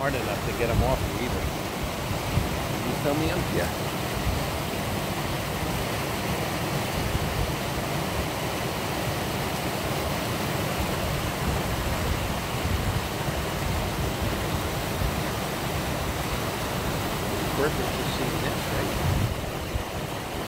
hard enough to get them off you either. You film me 'em? Yeah. Perfect for seeing this, right?